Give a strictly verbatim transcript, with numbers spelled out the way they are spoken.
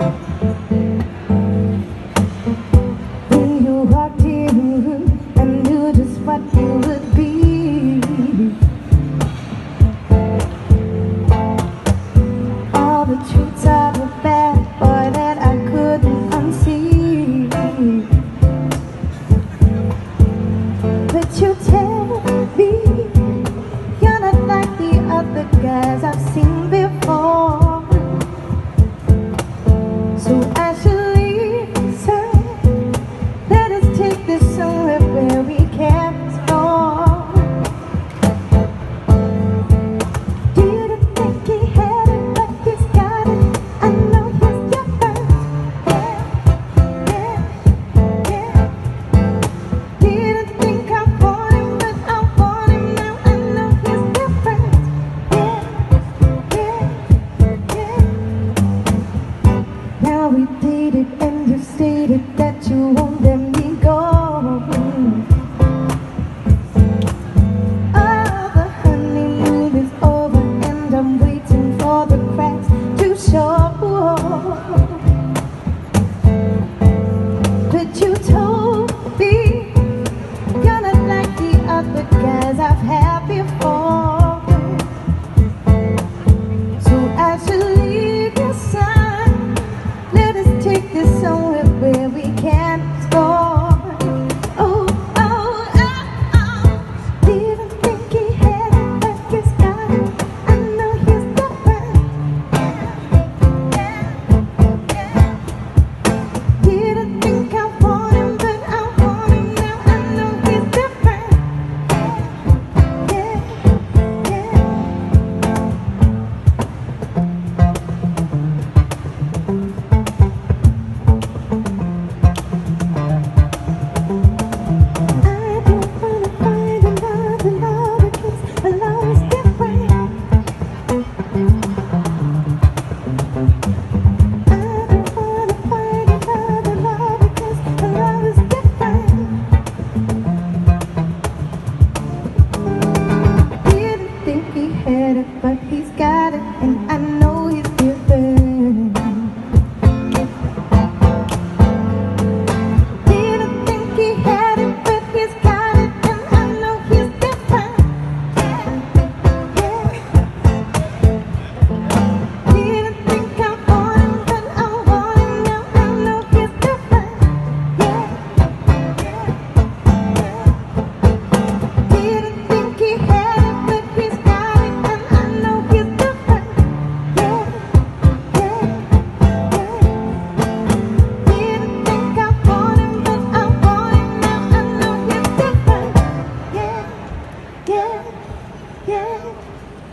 When you walked in, I knew just what you would be. All the truths of a bad boy that I couldn't unsee. But you tell me you're not like the other guys I've seen before. So I should listen. Let us take this somewhere where we can't explore. Didn't think he had it, but he's got it. I know he's different. Yeah, yeah, yeah. Didn't think I want him, but I want him now. I know he's different. Yeah, yeah, yeah. Now we dated and you stated